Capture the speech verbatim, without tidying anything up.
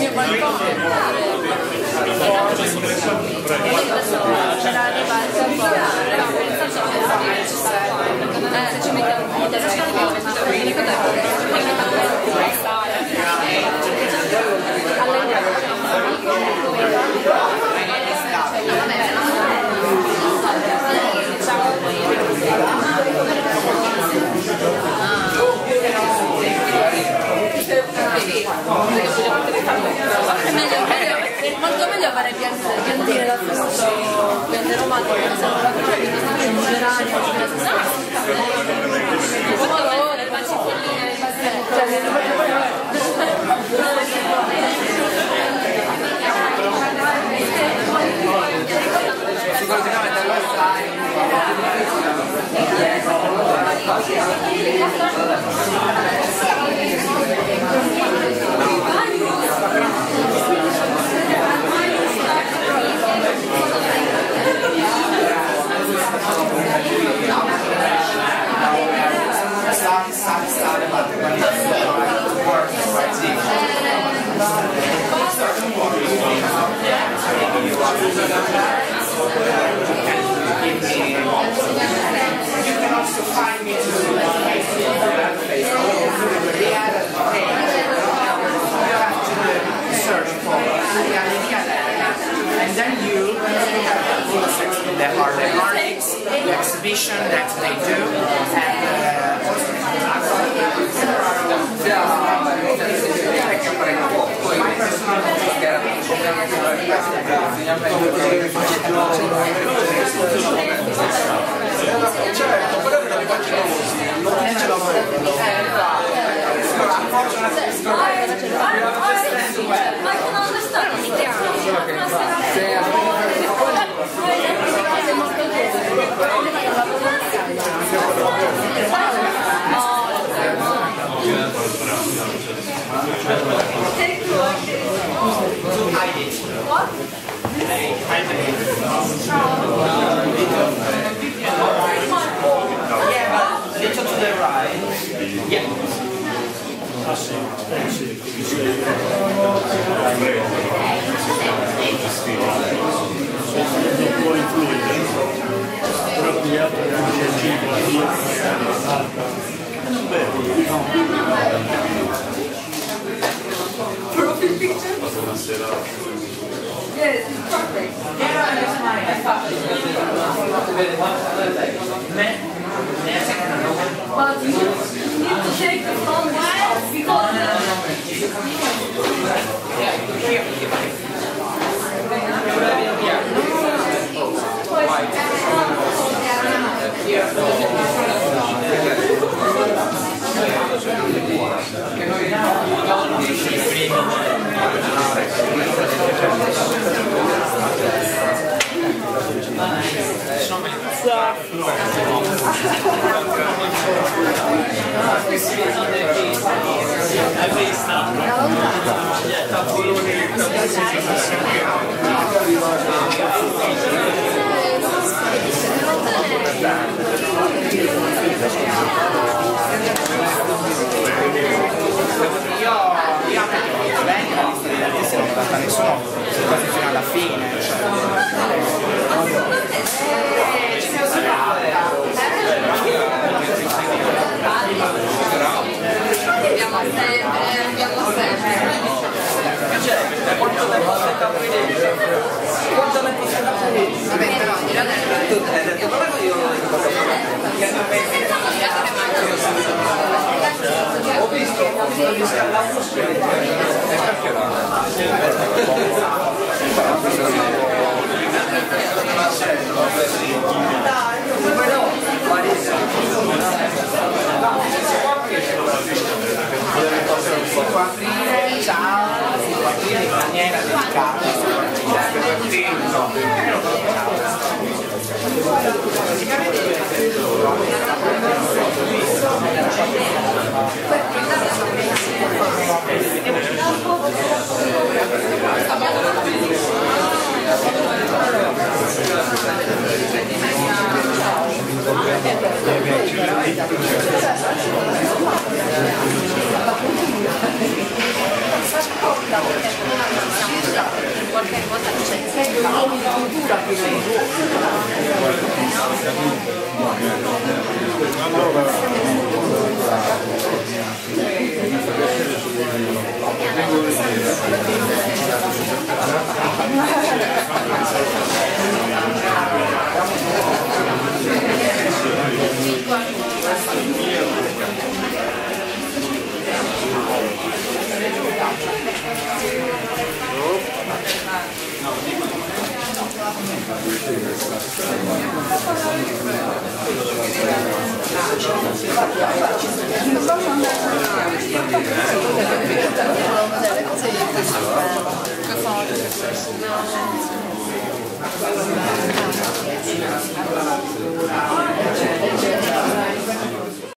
dire qualcosa. C'era la ribalta un po'. Se ci mettiamo un video, se ci mettiamo un è molto meglio fare piantine da frutto, piante romane, che sono la frutta, quindi sono in gerani, pomodoro, le pancettilline, le You can also find me to search for and then you there are the artists, the exhibition that they do, and certo, però per la pagina non ce la little to the right. Yeah. Ah sì, eh sì, non può influire, però gli altri anche il cibo, non bello. Profile picture? Yes, it's perfect. But you need to take the phone well because nessuno quasi fino alla fine, abbiamo sempre, abbiamo sempre. Quanto tempo sei stato lì? Quanto tempo sei stato lì? Vabbè, però Tu hai detto però io ho visto, ho visto l'atmosfera e perché si può aprire, ciao, si può aprire in maniera delicata,